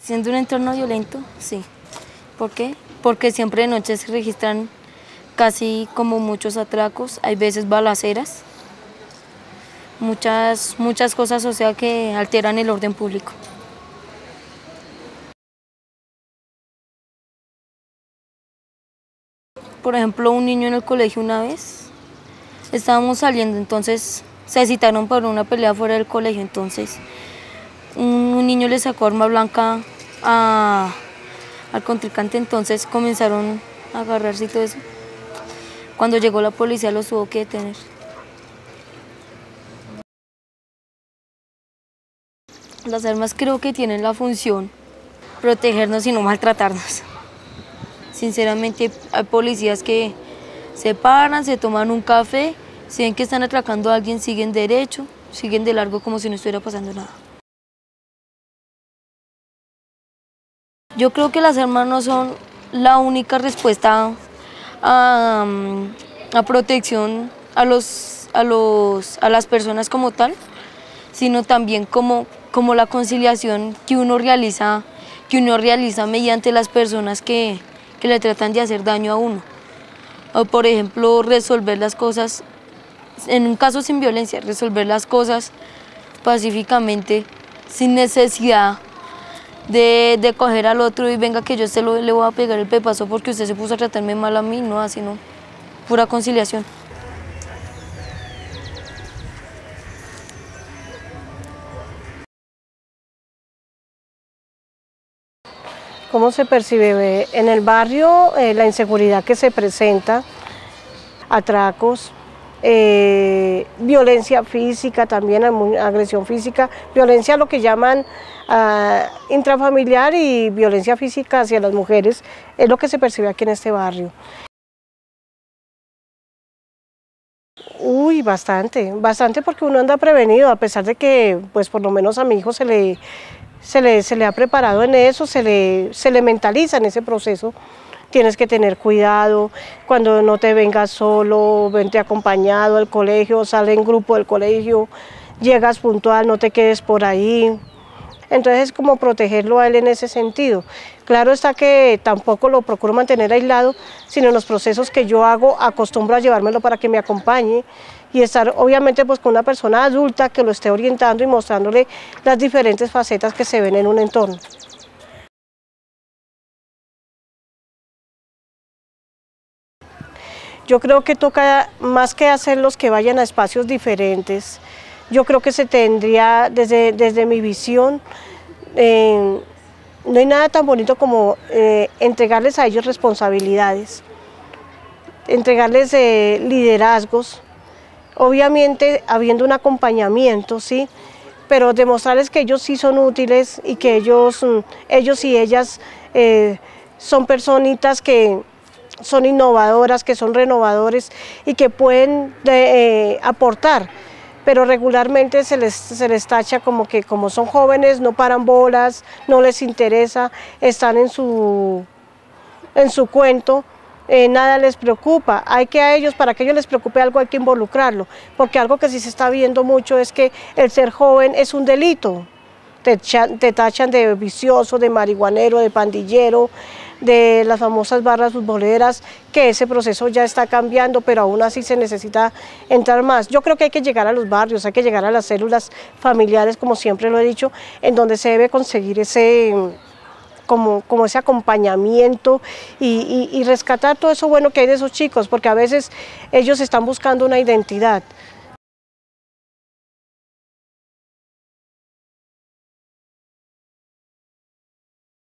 Siendo un entorno violento, sí. ¿Por qué? Porque siempre de noche se registran casi como muchos atracos, hay veces balaceras, muchas cosas, o sea, que alteran el orden público. Por ejemplo, un niño en el colegio una vez, estábamos saliendo, entonces se citaron por una pelea fuera del colegio, entonces un niño le sacó arma blanca al contrincante, entonces comenzaron a agarrarse y todo eso. Cuando llegó la policía los tuvo que detener. Las armas creo que tienen la función protegernos y no maltratarnos. Sinceramente hay policías que se paran, se toman un café, si ven que están atracando a alguien, siguen derecho, siguen de largo como si no estuviera pasando nada. Yo creo que las armas no son la única respuesta a protección a las personas como tal, sino también como la conciliación que uno realiza mediante las personas que le tratan de hacer daño a uno. O por ejemplo, resolver las cosas, en un caso sin violencia, resolver las cosas pacíficamente, sin necesidad de coger al otro y venga que yo le voy a pegar el pepazo porque usted se puso a tratarme mal a mí, no, así no, pura conciliación. ¿Cómo se percibe en el barrio la inseguridad que se presenta? Atracos, violencia física, también agresión física, violencia lo que llaman intrafamiliar y violencia física hacia las mujeres, es lo que se percibe aquí en este barrio. Uy, bastante porque uno anda prevenido, a pesar de que pues por lo menos a mi hijo se le ha preparado en eso, se le mentaliza en ese proceso. Tienes que tener cuidado, cuando no te vengas solo, vente acompañado al colegio, sale en grupo del colegio, llegas puntual, no te quedes por ahí. Entonces es como protegerlo a él en ese sentido. Claro está que tampoco lo procuro mantener aislado, sino en los procesos que yo hago acostumbro a llevármelo para que me acompañe y estar obviamente pues con una persona adulta que lo esté orientando y mostrándole las diferentes facetas que se ven en un entorno. Yo creo que toca, más que hacerlos que vayan a espacios diferentes, yo creo que se tendría, desde mi visión, no hay nada tan bonito como entregarles a ellos responsabilidades, entregarles liderazgos, obviamente habiendo un acompañamiento, ¿sí? Pero demostrarles que ellos sí son útiles y que ellos y ellas son personitas que son innovadoras, que son renovadores y que pueden aportar, pero regularmente se les tacha como que como son jóvenes, no paran bolas, no les interesa, están en su cuento, nada les preocupa. Hay que para que a ellos les preocupe algo hay que involucrarlo, porque algo que sí se está viendo mucho es que el ser joven es un delito. Te tachan de vicioso, de marihuanero, de pandillero, de las famosas barras futboleras, que ese proceso ya está cambiando, pero aún así se necesita entrar más. Yo creo que hay que llegar a los barrios, hay que llegar a las células familiares, como siempre lo he dicho, en donde se debe conseguir como ese acompañamiento y rescatar todo eso bueno que hay de esos chicos, porque a veces ellos están buscando una identidad.